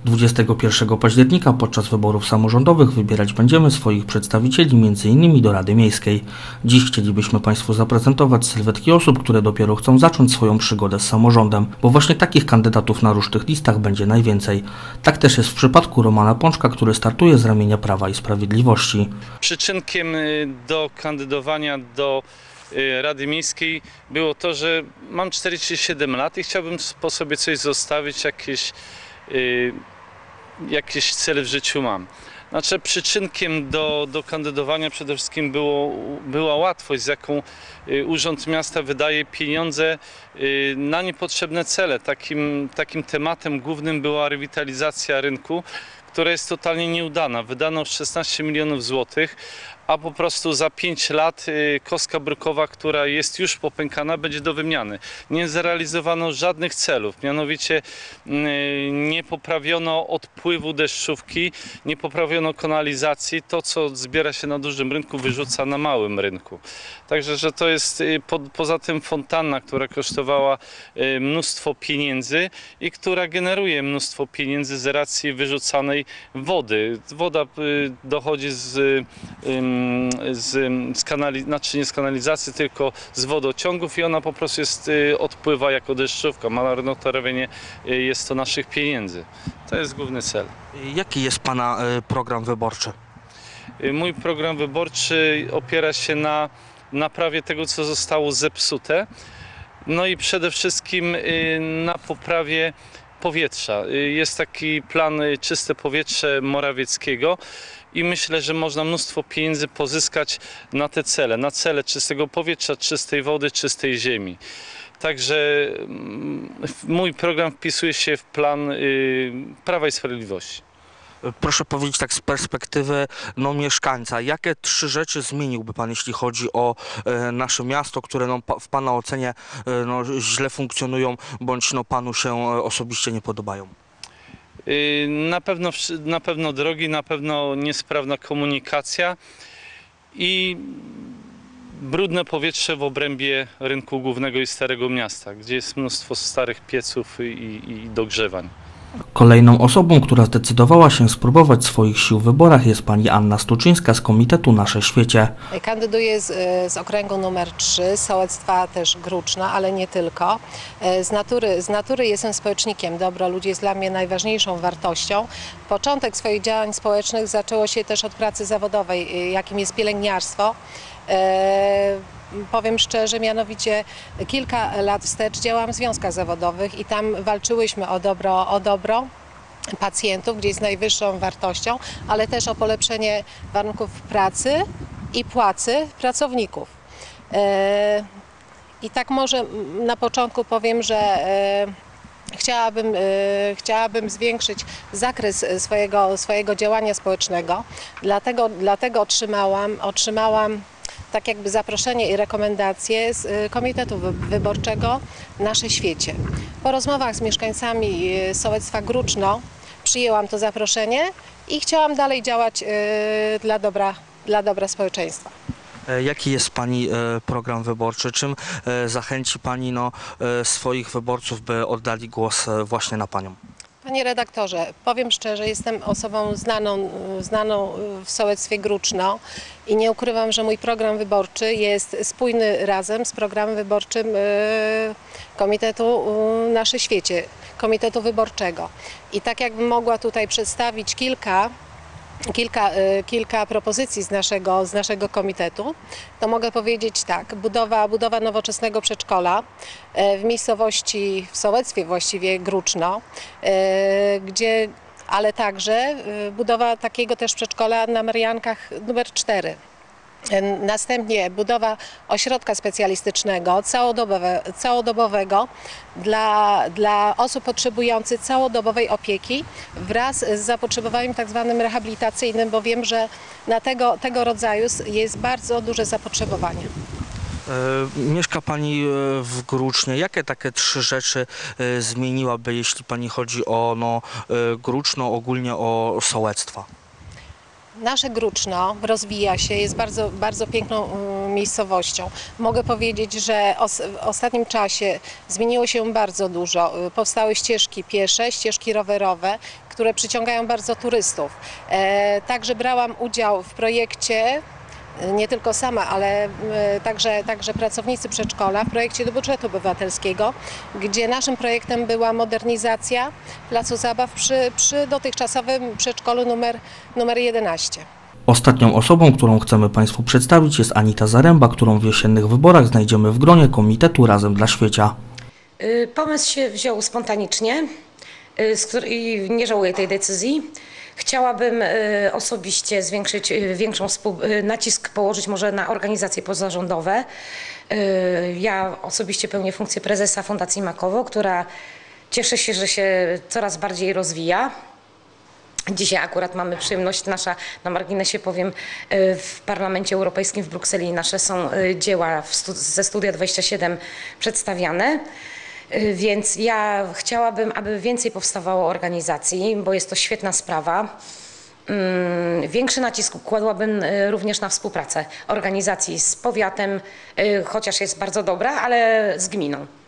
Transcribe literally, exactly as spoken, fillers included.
dwudziestego pierwszego października podczas wyborów samorządowych wybierać będziemy swoich przedstawicieli między innymi do Rady Miejskiej. Dziś chcielibyśmy Państwu zaprezentować sylwetki osób, które dopiero chcą zacząć swoją przygodę z samorządem, bo właśnie takich kandydatów na różnych listach będzie najwięcej. Tak też jest w przypadku Romana Pączka, który startuje z ramienia Prawa i Sprawiedliwości. Przyczynkiem do kandydowania do Rady Miejskiej było to, że mam czterdzieści siedem lat i chciałbym po sobie coś zostawić, jakieś, yy, jakieś cele w życiu mam. Znaczy przyczynkiem do, do kandydowania przede wszystkim było, była łatwość, z jaką Urząd Miasta wydaje pieniądze na niepotrzebne cele. Takim, takim tematem głównym była rewitalizacja rynku, która jest totalnie nieudana. Wydano szesnaście milionów złotych, a po prostu za pięć lat kostka brukowa, która jest już popękana, będzie do wymiany. Nie zrealizowano żadnych celów, mianowicie nie poprawiono odpływu deszczówki, nie poprawiono kanalizacji. To, co zbiera się na dużym rynku, wyrzuca na małym rynku. Także, że to jest po, poza tym fontanna, która kosztowała mnóstwo pieniędzy i która generuje mnóstwo pieniędzy z racji wyrzucanej wody. Woda dochodzi z Z, z kanali, znaczy nie z kanalizacji, tylko z wodociągów i ona po prostu jest, odpływa jako deszczówka. Marnotrawienie jest to naszych pieniędzy. To jest główny cel. Jaki jest Pana program wyborczy? Mój program wyborczy opiera się na naprawie tego, co zostało zepsute, no i przede wszystkim na poprawie powietrza. Jest taki plan Czyste Powietrze Morawieckiego i myślę, że można mnóstwo pieniędzy pozyskać na te cele, na cele czystego powietrza, czystej wody, czystej ziemi. Także mój program wpisuje się w plan Prawa i Sprawiedliwości. Proszę powiedzieć tak z perspektywy no, mieszkańca, jakie trzy rzeczy zmieniłby Pan, jeśli chodzi o e, nasze miasto, które no, w Pana ocenie e, no, źle funkcjonują, bądź no, Panu się e, osobiście nie podobają? Na pewno, na pewno drogi, na pewno niesprawna komunikacja i brudne powietrze w obrębie rynku głównego i Starego Miasta, gdzie jest mnóstwo starych pieców i, i dogrzewań. Kolejną osobą, która zdecydowała się spróbować swoich sił w wyborach, jest pani Anna Stuczyńska z Komitetu Nasze Świecie. Kandyduję z, z okręgu numer trzy, sołectwa też Gruczna, ale nie tylko. Z natury, z natury jestem społecznikiem. Dobro ludzi jest dla mnie najważniejszą wartością. Początek swoich działań społecznych zaczęło się też od pracy zawodowej, jakim jest pielęgniarstwo. E Powiem szczerze, mianowicie kilka lat wstecz działałam w związkach zawodowych i tam walczyłyśmy o dobro, o dobro pacjentów, gdzie jest najwyższą wartością, ale też o polepszenie warunków pracy i płacy pracowników. I tak może na początku powiem, że Chciałabym, chciałabym zwiększyć zakres swojego, swojego działania społecznego, dlatego, dlatego otrzymałam, otrzymałam tak jakby zaproszenie i rekomendacje z Komitetu Wyborczego Nasze Świecie. Po rozmowach z mieszkańcami sołectwa Gruczno przyjęłam to zaproszenie i chciałam dalej działać dla dobra, dla dobra społeczeństwa. Jaki jest Pani program wyborczy? Czym zachęci Pani no, swoich wyborców, by oddali głos właśnie na Panią? Panie redaktorze, powiem szczerze, jestem osobą znaną, znaną w sołectwie Gruczno i nie ukrywam, że mój program wyborczy jest spójny razem z programem wyborczym Komitetu Nasze Świecie, Komitetu Wyborczego. I tak jakbym mogła tutaj przedstawić kilka Kilka, kilka propozycji z naszego, z naszego komitetu, to mogę powiedzieć tak, budowa, budowa nowoczesnego przedszkola w miejscowości, w sołectwie właściwie Gruczno, gdzie, ale także budowa takiego też przedszkola na Mariankach numer cztery. Następnie budowa ośrodka specjalistycznego, całodobowe, całodobowego dla, dla osób potrzebujących całodobowej opieki wraz z zapotrzebowaniem tak zwanym rehabilitacyjnym, bo wiem, że na tego, tego rodzaju jest bardzo duże zapotrzebowanie. Mieszka Pani w Grucznie. Jakie takie trzy rzeczy zmieniłaby, jeśli Pani chodzi o no, Gruczno, ogólnie o sołectwa? Nasze Gruczno rozwija się, jest bardzo, bardzo piękną miejscowością. Mogę powiedzieć, że w ostatnim czasie zmieniło się bardzo dużo. Powstały ścieżki piesze, ścieżki rowerowe, które przyciągają bardzo turystów. Także brałam udział w projekcie, nie tylko sama, ale także, także pracownicy przedszkola w projekcie do budżetu obywatelskiego, gdzie naszym projektem była modernizacja placu zabaw przy, przy dotychczasowym przedszkolu numer, numer jedenaście. Ostatnią osobą, którą chcemy Państwu przedstawić, jest Anita Zaręba, którą w jesiennych wyborach znajdziemy w gronie Komitetu Razem dla Świecia. Pomysł się wziął spontanicznie i nie żałuję tej decyzji. Chciałabym osobiście zwiększyć większą nacisk położyć może na organizacje pozarządowe. Ja osobiście pełnię funkcję prezesa Fundacji Makowo, która cieszę się, że się coraz bardziej rozwija. Dzisiaj akurat mamy przyjemność, nasza, na marginesie powiem, w Parlamencie Europejskim w Brukseli nasze są dzieła ze Studia dwadzieścia siedem przedstawiane. Więc ja chciałabym, aby więcej powstawało organizacji, bo jest to świetna sprawa. Większy nacisk kładłabym również na współpracę organizacji z powiatem, chociaż jest bardzo dobra, ale z gminą.